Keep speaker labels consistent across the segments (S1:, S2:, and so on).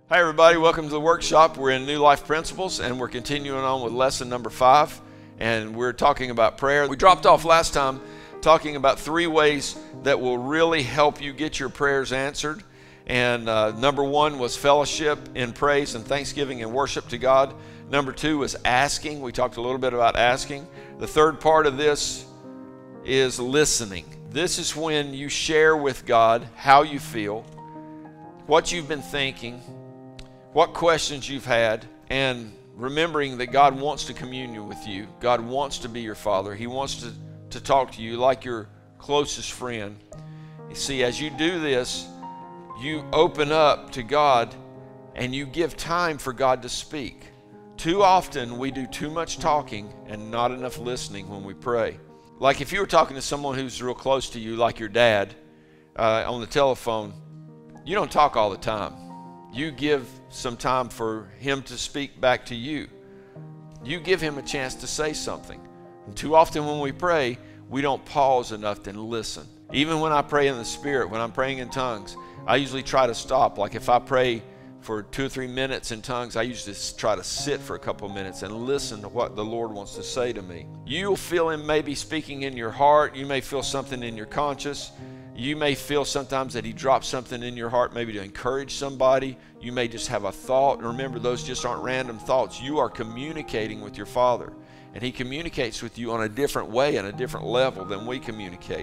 S1: Hi everybody, welcome to the workshop. We're in New Life Principles and we're continuing on with lesson number 5, and we're talking about prayer. We dropped off last time talking about 3 ways that will really help you get your prayers answered. And number 1 was fellowship in praise and thanksgiving and worship to God. Number 2 was asking. We talked a little bit about asking. The third part of this is listening. This is when you share with God how you feel, what you've been thinking, what questions you've had, and remembering that God wants to commune with you. God wants to be your Father. He wants to talk to you like your closest friend. You see, as you do this, you open up to God and you give time for God to speak. Too often we do too much talking and not enough listening when we pray. Like if you were talking to someone who's real close to you, like your dad, on the telephone, you don't talk all the time. You give some time for him to speak back to you. You give him a chance to say something. And too often when we pray, we don't pause enough to listen. Even when I pray in the Spirit, when I'm praying in tongues, I usually try to stop. Like if I pray for 2 or 3 minutes in tongues, I usually try to sit for a couple of minutes and listen to what the Lord wants to say to me. You'll feel Him maybe speaking in your heart. You may feel something in your conscience. You may feel sometimes that He drops something in your heart, maybe to encourage somebody. You may just have a thought. And remember, those just aren't random thoughts. You are communicating with your Father. And He communicates with you on a different way and a different level than we communicate.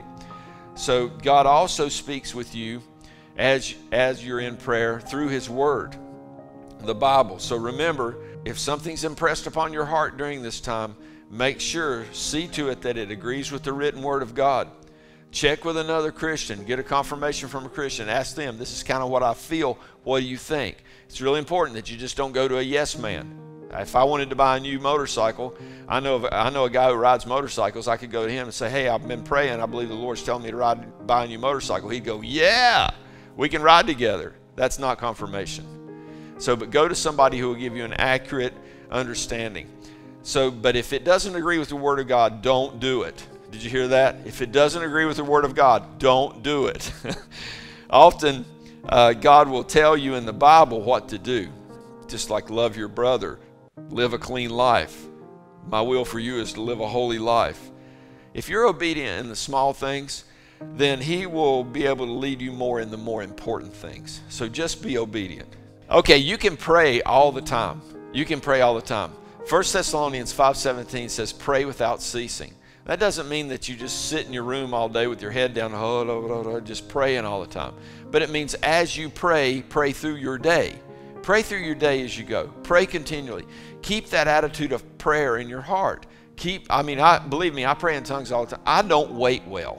S1: So God also speaks with you as you're in prayer through His Word, the Bible. So remember, if something's impressed upon your heart during this time, make sure, see to it that it agrees with the written Word of God. Check with another Christian. Get a confirmation from a Christian. Ask them, this is kind of what I feel. What do you think? It's really important that you just don't go to a yes man. If I wanted to buy a new motorcycle, I know a guy who rides motorcycles. I could go to him and say, hey, I've been praying. I believe the Lord's telling me to buy a new motorcycle. He'd go, yeah, we can ride together. That's not confirmation. So, but go to somebody who will give you an accurate understanding. So, but if it doesn't agree with the Word of God, don't do it. Did you hear that? If it doesn't agree with the Word of God, don't do it. Often, God will tell you in the Bible what to do. Just like love your brother, live a clean life. My will for you is to live a holy life. If you're obedient in the small things, then He will be able to lead you more in the more important things. So just be obedient. Okay, you can pray all the time. You can pray all the time. 1 Thessalonians 5:17 says, pray without ceasing. That doesn't mean that you just sit in your room all day with your head down, just praying all the time. But it means as you pray, pray through your day. Pray through your day as you go. Pray continually. Keep that attitude of prayer in your heart. Believe me, I pray in tongues all the time. I don't wait well.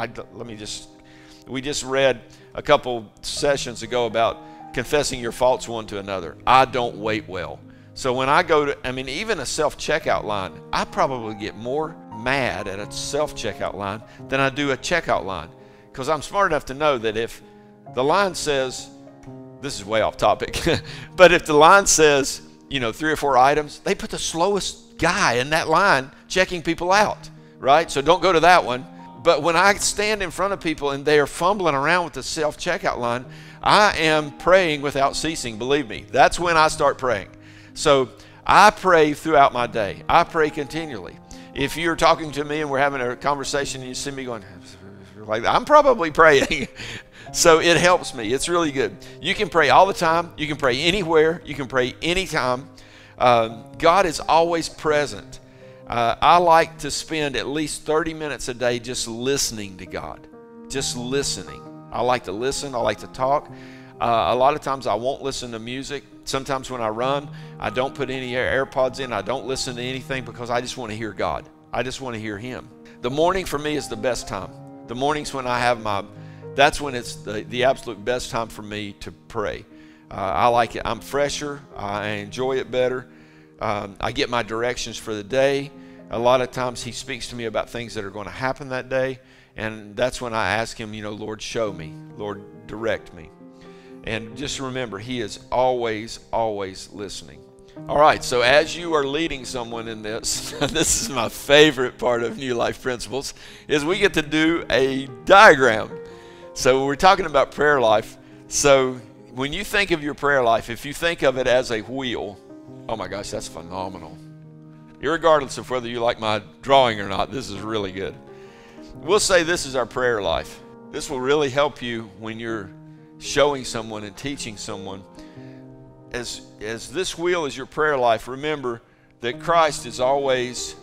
S1: We just read a couple sessions ago about confessing your faults one to another. I don't wait well. So when I go to, even a self-checkout line, I probably get more mad at a self-checkout line than I do a checkout line. Because I'm smart enough to know that if the line says, this is way off topic, but if the line says, 3 or 4 items, they put the slowest guy in that line checking people out, right? So don't go to that one. But when I stand in front of people and they are fumbling around with the self-checkout line, I am praying without ceasing, believe me. That's when I start praying. So I pray throughout my day. I pray continually. If you're talking to me and we're having a conversation and you see me going like that, I'm probably praying. So it helps me. It's really good. You can pray all the time. You can pray anywhere. You can pray anytime. God is always present. I like to spend at least 30 minutes a day just listening to God. Just listening. I like to listen. I like to talk. A lot of times I won't listen to music. Sometimes when I run, I don't put any AirPods in. I don't listen to anything because I just want to hear God. I just want to hear Him. The morning for me is the best time. The mornings when I have that's when it's the absolute best time for me to pray. I like it. I'm fresher. I enjoy it better. I get my directions for the day. A lot of times He speaks to me about things that are going to happen that day. And that's when I ask Him, Lord, show me. Lord, direct me. And just remember, He is always, always listening. All right, so as you are leading someone in this, this is my favorite part of New Life Principles, is we get to do a diagram. So we're talking about prayer life. So when you think of your prayer life, if you think of it as a wheel, oh my gosh, that's phenomenal. Irregardless of whether you like my drawing or not, this is really good. We'll say this is our prayer life. This will really help you when you're showing someone and teaching someone. As this wheel is your prayer life, remember that Christ is always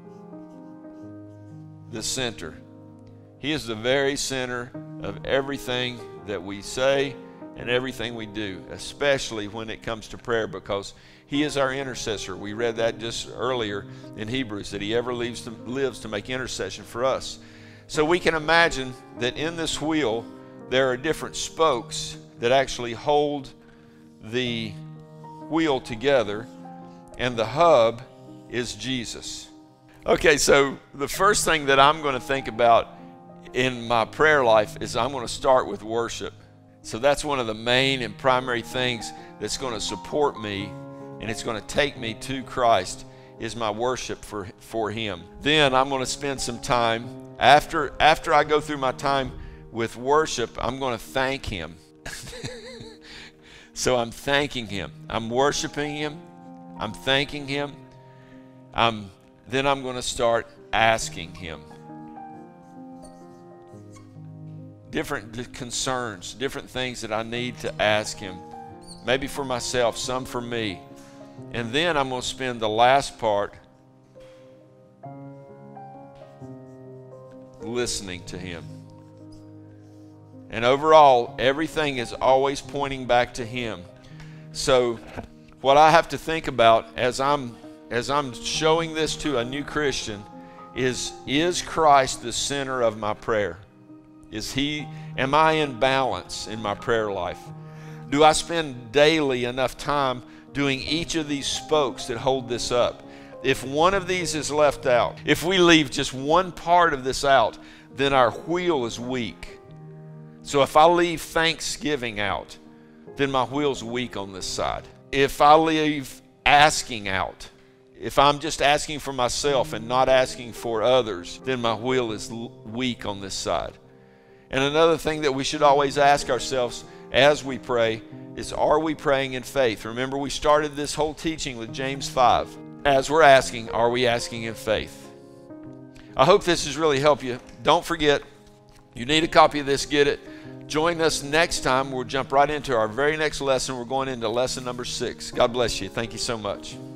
S1: the center. He is the very center of everything that we say and everything we do, especially when it comes to prayer, because He is our intercessor. We read that just earlier in Hebrews, that He ever lives to make intercession for us. So we can imagine that in this wheel, there are different spokes that actually hold the wheel together, and the hub is Jesus. Okay, so the first thing that I'm going to think about in my prayer life is I'm going to start with worship. So that's one of the main and primary things that's going to support me, and it's going to take me to Christ, is my worship for Him. Then I'm going to spend some time, after I go through my time with worship, I'm going to thank Him. So I'm thanking Him. I'm worshiping Him. I'm thanking Him. Then I'm going to start asking Him. Different concerns, different things that I need to ask Him. Maybe for myself, some for me. And then I'm going to spend the last part listening to Him. And overall, everything is always pointing back to Him. So what I have to think about as I'm showing this to a new Christian is Christ the center of my prayer? Am I in balance in my prayer life? Do I spend daily enough time doing each of these spokes that hold this up? If one of these is left out, if we leave just one part of this out, then our wheel is weak. So if I leave thanksgiving out, then my wheel's weak on this side. If I leave asking out, if I'm just asking for myself and not asking for others, then my wheel is weak on this side. And another thing that we should always ask ourselves as we pray is, are we praying in faith? Remember, we started this whole teaching with James 5. As we're asking, are we asking in faith? I hope this has really helped you. Don't forget, you need a copy of this, get it. Join us next time. We'll jump right into our very next lesson. We're going into lesson number 6. God bless you. Thank you so much.